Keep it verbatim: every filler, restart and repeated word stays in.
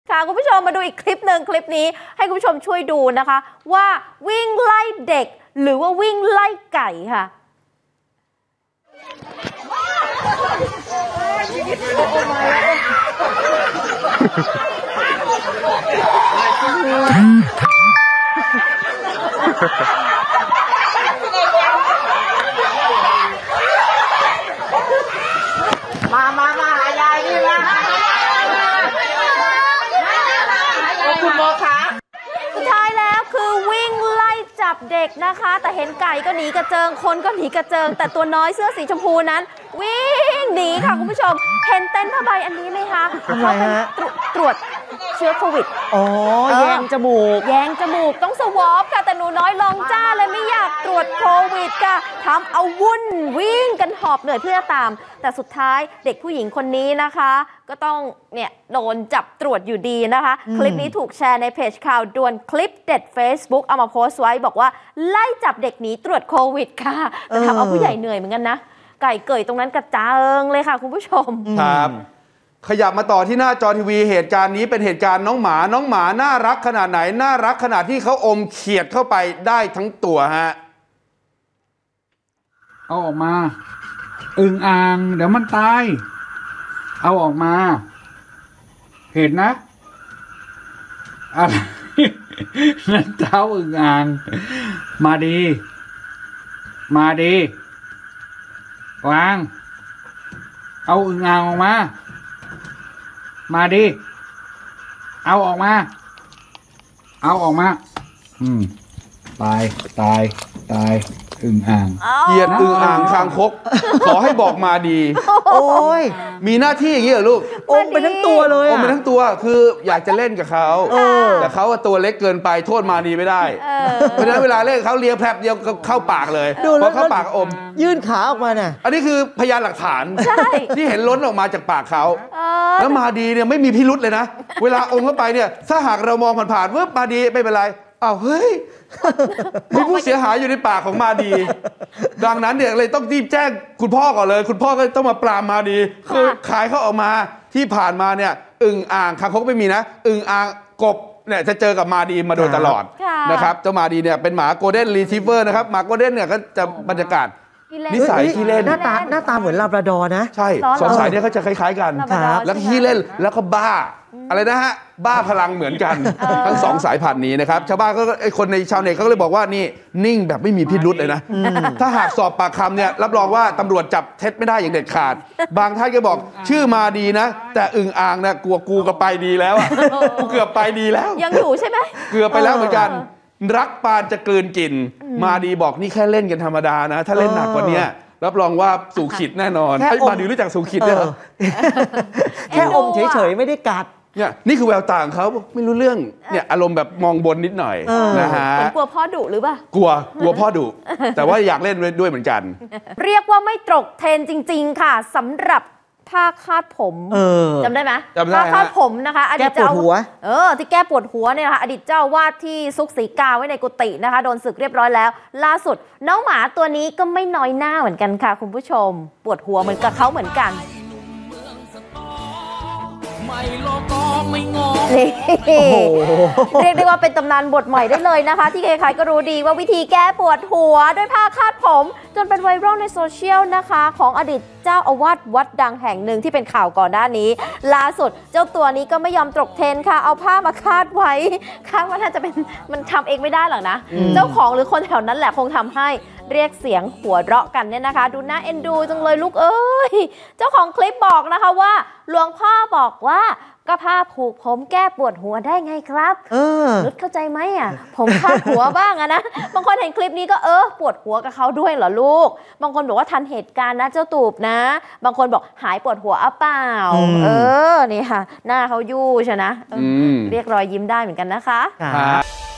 ค่ะคุณผู้ชมมาดูอีกคลิปหนึ่งคลิปนี้ให้คุณผู้ชมช่วยดูนะคะว่าวิ่งไล่เด็กหรือว่าวิ่งไล่ไก่ค่ะมามามาหายายนี่มาคุณโมคะสุดท้ายแล้วคือวิ่งไล่จับเด็กนะคะแต่เห็นไก่ก็หนีกระเจิงคนก็หนีกระเจิงแต่ตัวน้อยเสื้อสีชมพูนั้นวิ่งหนีค่ะคุณผู้ชมเห็นเต็นท์ผ้าใบอันนี้ไหมคะเขาเป็นตรวจเชื้อโควิดอ๋อแยงจมูกแยงจมูกต้องสวอปค่ะแต่หนูน้อยลองจ้าเลยไม่อยากตรวจโควิดค่ะทำเอาวุ่นวิ่งกันหอบเหนื่อยเพื่อตามแต่สุดท้ายเด็กผู้หญิงคนนี้นะคะก็ต้องเนี่ยโดนจับตรวจอยู่ดีนะคะคลิปนี้ถูกแชร์ในเพจข่าวด่วนคลิปเด็ด Facebook เอามาโพสต์ไว้บอกว่าไล่จับเด็กหนีตรวจโควิดค่ะแต่ทำเอาผู้ใหญ่เหนื่อยเหมือนกันนะไก่เกยตรงนั้นกระเจิงเลยค่ะคุณผู้ชมครับขยับมาต่อที่หน้าจอทีวีเหตุการณ์นี้เป็นเหตุการณ์น้องหมาน้องหมาน่ารักขนาดไหนน่ารักขนาดที่เขาอมเขียดเข้าไปได้ทั้งตัวฮะเอาออกมาอึ่งอ่างเดี๋ยวมันตายเอาออกมาเห็นนะอะไรนั่นเท้าอึ่งอ่างมาดีมาดีวางเอาอึ่งอ่างออกมามาดิเอาออกมาเอาออกมาอืมตายตายตายอึ่งอ่างเขียดอึ่งอ่างคางคกขอให้บอกมาดีโอ้ยมีหน้าที่อย่างนี้เหรอลูกอมไปทั้งตัวเลยอมไปทั้งตัวคืออยากจะเล่นกับเขาแต่เขาตัวเล็กเกินไปโทษมาดีไม่ได้เพราะฉะนั้นเวลาเล่นเขาเลียแผลบเดียวเข้าปากเลยพอเข้าปากอมยื่นขาออกมาเนี่ยอันนี้คือพยานหลักฐานที่เห็นล้นออกมาจากปากเขาแล้วมาดีเนี่ยไม่มีพิรุธเลยนะเวลาอมเข้าไปเนี่ยถ้าหากเรามองผ่านๆว่ามาดีไม่เป็นไรอ้าวเฮ้ยมีผู้เสียหายอยู่ในปากของมาดีดังนั้นเนี่ยเลยต้องรีบแจ้งคุณพ่อก่อนเลยคุณพ่อก็ต้องมาปรามมาดีคือขายเขาออกมาที่ผ่านมาเนี่ยอึ่งอ่างคางคกไม่มีนะอึ่งอ่างกบเนี่ยจะเจอกับมาดีมาโดยตลอดนะครับเจ้ามาดีเนี่ยเป็นหมาโกลเด้นรีทรีเวอร์นะครับหมาโกลเด้นเนี่ยก็จะบรรยากาศนิสัยขี้เล่นหน้าตาหน้าตาเหมือนลาบราดอร์นะใช่สองสายเนี่ยเขาจะคล้ายๆกันแล้วขี้เล่นแล้วก็บ้าอะไรนะฮะบ้าพลังเหมือนกันทั้งสองสายพันธุ์นี้นะครับชาวบ้านก็ไอคนในชาวเน็ตเขาก็เลยบอกว่านี่นิ่งแบบไม่มีพิรุธเลยนะถ้าหากสอบปากคำเนี่ยรับรองว่าตำรวจจับเท็จไม่ได้อย่างเด็ดขาดบางท่านก็บอกชื่อมาดีนะแต่อึ่งอ่างนะกลัวกูก็ไปดีแล้วกูเกือบไปดีแล้วยังอยู่ใช่ไหมเกือบไปแล้วเหมือนกันรักปานจะกลืนกินมาดีบอกนี่แค่เล่นกันธรรมดานะถ้าเล่นหนักกว่านี้รับรองว่าสู่ขิดแน่นอนไอ้มาดีรู้จักสู่ขิดด้วยเหรอแค่อมเฉยๆไม่ได้กัดเนี่ยนี่คือแววตาของเขาไม่รู้เรื่องเนี่ยอารมณ์แบบมองบนนิดหน่อยนะฮะกลัวพ่อดุหรือเปล่ากลัวกลัวพ่อดุแต่ว่าอยากเล่นด้วยเหมือนกันเรียกว่าไม่ตกเทรนจริงๆค่ะสำหรับผ้าคาดผมจำได้ไหมผ้าคาดผมนะคะอดีตเจ้าเออที่แก้ปวดหัวเนี่ยนะคะอดีตเจ้าวาดที่ซุกศรีกาไว้ในกุฏินะคะโดนสึกเรียบร้อยแล้วล่าสุดน้องหมาตัวนี้ก็ไม่น้อยหน้าเหมือนกันค่ะคุณผู้ชมปวดหัวเหมือนกับเขาเหมือนกันเรียกได้ว่าเป็นตำนานบทใหม่ได้เลยนะคะที่ใครๆก็รู้ดีว่าวิธีแก้ปวดหัวด้วยผ้าคาดผมจนเป็นไวรัลในโซเชียลนะคะของอดีตเจ้าอาวาสวัดดังแห่งหนึ่งที่เป็นข่าวก่อนหน้านี้ล่าสุดเจ้าตัวนี้ก็ไม่ยอมตกเทรนค่ะเอาผ้ามาคาดไว้คาดว่าน่าจะเป็นมันทำเองไม่ได้หรอกนะเจ้าของหรือคนแถวนั้นแหละคงทำให้เรียกเสียงหัวเราะกันเนี่ยนะคะดูน่าเอ็นดูจังเลยลูกเอ้ยเจ้าของคลิปบอกนะคะว่าหลวงพ่อบอกว่าก็ผ้าผูกผมแก้ปวดหัวได้ไงครับเออรุดเข้าใจไหมอ่ะผมคาดหัวบ้างอะนะบางคนเห็นคลิปนี้ก็เออปวดหัวกับเขาด้วยเหรอลูกบางคนบอกว่าทันเหตุการณ์นะเจ้าตูบนะบางคนบอกหายปวดหัวอ่ะเปล่าเออนี่ค่ะหน้าเขายู่ใช่นะเรียกรอยยิ้มได้เหมือนกันนะคะ